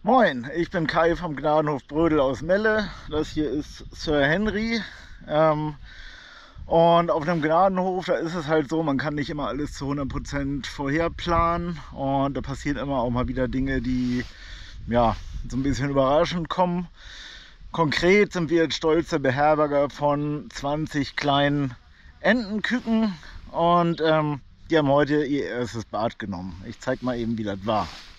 Moin, ich bin Kai vom Gnadenhof Brödel aus Melle. Das hier ist Sir Henry. Und auf einem Gnadenhof, da ist es halt so, man kann nicht immer alles zu 100% vorherplanen. Und da passieren immer auch mal wieder Dinge, die ja so ein bisschen überraschend kommen. Konkret sind wir jetzt stolzer Beherberger von 20 kleinen Entenküken und die haben heute ihr erstes Bad genommen. Ich zeig mal eben, wie das war.